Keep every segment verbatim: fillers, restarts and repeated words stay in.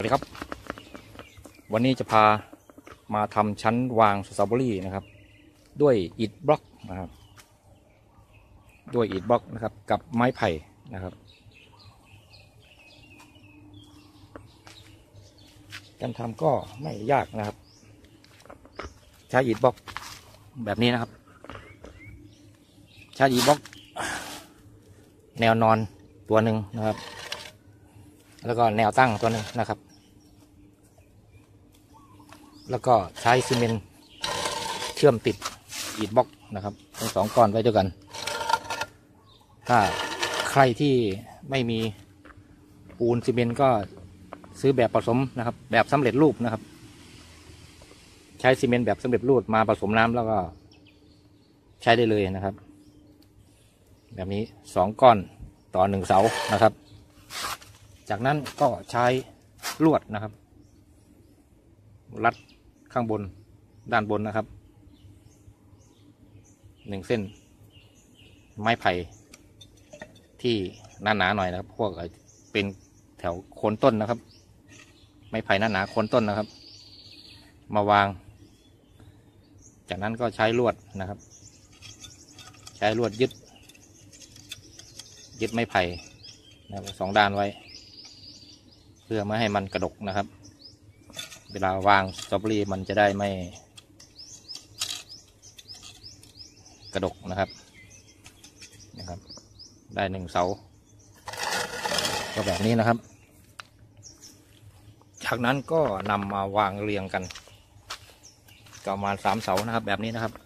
ดีครับวันนี้จะพามาทำชั้นวางสตรอเบอรี่นะครับด้วยอิฐบล็อกนะครับด้วยอิฐบล็อกนะครับกับไม้ไผ่นะครับการทำก็ไม่ยากนะครับใช้อิฐบล็อกแบบนี้นะครับใช้อิฐบล็อกแนวนอนตัวหนึ่งนะครับแล้วก็แนวตั้งตัวหนึ่งนะครับแล้วก็ใช้ซีเมนต์เชื่อมติดอิฐบล็อกนะครับทั้งสองก้อนไว้ด้วยกันถ้าใครที่ไม่มีปูนซีเมนต์ก็ซื้อแบบผสมนะครับแบบสำเร็จรูปนะครับใช้ซีเมนต์แบบสำเร็จรูปมาผสมน้ำแล้วก็ใช้ได้เลยนะครับแบบนี้สองก้อนต่อหนึ่งเสานะครับจากนั้นก็ใช้ลวดนะครับรัดข้างบนด้านบนนะครับหนึ่งเส้นไม้ไผ่ที่หนาหนาหน่อยนะครับพวกเป็นแถวโคนต้นนะครับไม้ไผ่หนาหนาโคนต้นนะครับมาวางจากนั้นก็ใช้ลวดนะครับใช้ลวดยึดยึดไม้ไผ่นะครับสองด้านไว้เพื่อไม่ให้มันกระดกนะครับเวลาวางสตรอเบอรี่มันจะได้ไม่กระดกนะครับนะครับได้หนึ่งเสาก็แบบนี้นะครับจากนั้นก็นำมาวางเรียงกันประมาณสามเสานะครับแบบนี้นะครับ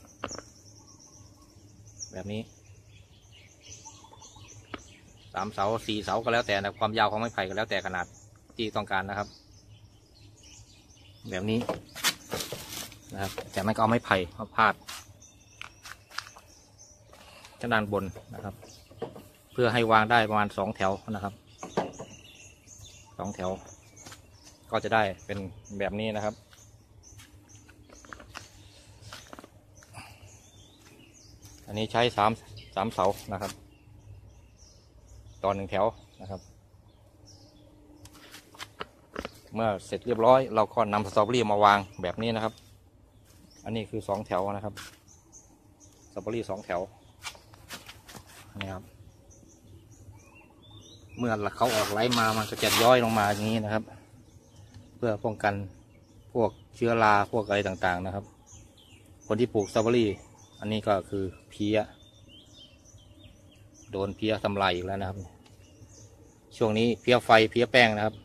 แบบนี้สามเสาสี่เสาก็แล้วแต่นะความยาวของไม้ไผ่ก็แล้วแต่ขนาดที่ต้องการนะครับแบบนี้นะครับจากนั้นก็เอาไม้ไผ่มาพาดด้านบนนะครับเพื่อให้วางได้ประมาณสองแถวนะครับสองแถวก็จะได้เป็นแบบนี้นะครับอันนี้ใช้สามสามเสานะครับต่อหนึ่งแถวนะครับเมื่อเสร็จเรียบร้อยเราก็นำสตรอเบอรี่มาวางแบบนี้นะครับอันนี้คือสองแถวนะครับสตรอเบอรี่สองแถวนี่ครับเมื่อเขาออกไล่มามันก็จะย้อยลงมาอย่างนี้นะครับเพื่อป้องกันพวกเชื้อราพวกอะไรต่างๆนะครับคนที่ปลูกสตรอเบอรี่อันนี้ก็คือเพี้ยโดนเพี้ยทำลายอีกแล้วนะครับช่วงนี้เพี้ยไฟเพี้ยแป้งนะครับ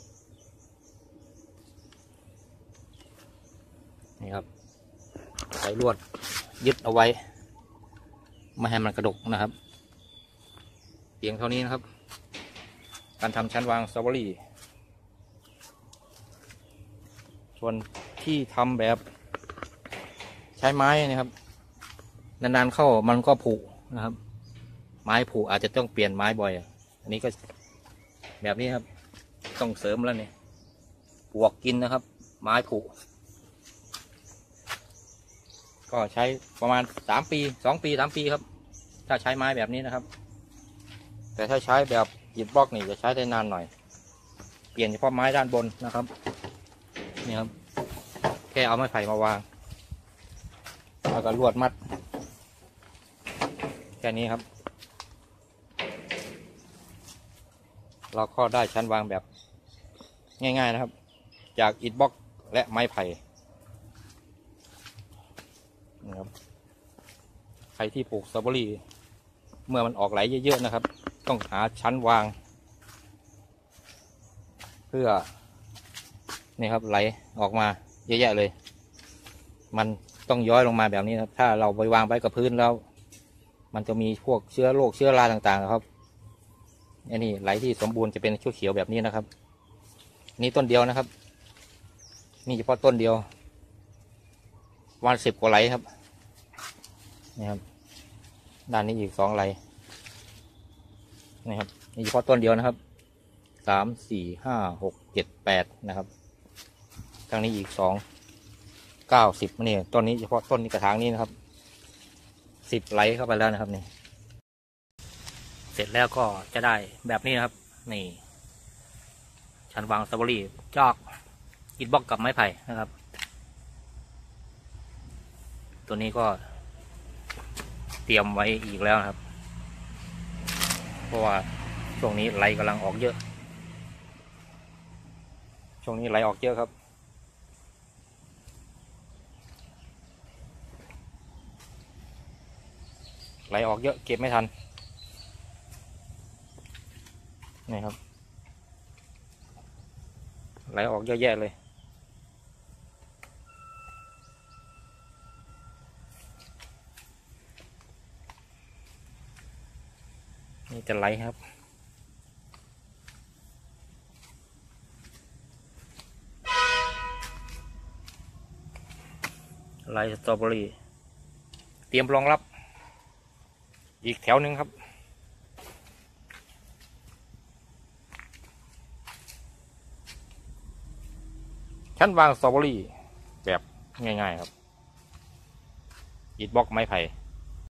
นี่ครับใส่ลวดยึดเอาไว้ไม่ให้มันกระดกนะครับเพียงเท่านี้นะครับการทำชั้นวางสตรอเบอรี่ส่วนที่ทำแบบใช้ไม้นะครับนานๆเข้ามันก็ผุนะครับไม้ผุอาจจะต้องเปลี่ยนไม้บ่อยอันนี้ก็แบบนี้ครับต้องเสริมแล้วเนี่ยปลวกกินนะครับไม้ผุก็ใช้ประมาณสามปีสองปีสามปีครับถ้าใช้ไม้แบบนี้นะครับแต่ถ้าใช้แบบอิฐบล็อกนี่จะใช้ได้นานหน่อยเปลี่ยนเฉพาะไม้ด้านบนนะครับนี่ครับแค่เอาไม้ไผ่มาวางแล้วก็ลวดมัดแค่นี้ครับเราก็ได้ชั้นวางแบบง่ายๆนะครับจากอิฐบล็อกและไม้ไผ่นะครับใครที่ปลูกสตรอเบอรี่เมื่อมันออกไหลเยอะๆนะครับต้องหาชั้นวางเพื่อนี่ครับไหลออกมาเยอะแยะเลยมันต้องย้อยลงมาแบบนี้ครับถ้าเราไปวางไว้กับพื้นแล้วมันจะมีพวกเชื้อโรคเชื้อราต่างๆครับอันนี้ไหลที่สมบูรณ์จะเป็นเขียวๆแบบนี้นะครับนี่ต้นเดียวนะครับนี่เฉพาะต้นเดียววันสิบกว่าไหลครับนี่ครับด้านนี้อีกสองไหลนี่ครับนี่เฉพาะต้นเดียวนะครับสามสี่ห้าหกเจ็ดแปดนะครับทางนี้อีกสองเก้าสิบนี่ต้นนี้เฉพาะต้นนี้กระถางนี้นะครับสิบไหลเข้าไปแล้วนะครับนี่เสร็จแล้วก็จะได้แบบนี้นะครับนี่ ชชั้นวางสตรอเบอรี่จากอิฐบล็อกกับไม้ไผ่นะครับตัวนี้ก็เตรียมไว้อีกแล้วนะครับ เพราะว่าช่วงนี้ไหลกำลังออกเยอะช่วงนี้ไหลออกเยอะครับไหลออกเยอะเก็บไม่ทันนี่ครับไหลออกเยอะแยะเลยนี่จะไหลครับไหลสตรอเบอรี่เตรียมรองรับอีกแถวหนึ่งครับชั้นวางสตรอเบอรี่แบบง่ายๆครับอิฐบล็อกไม้ไผ่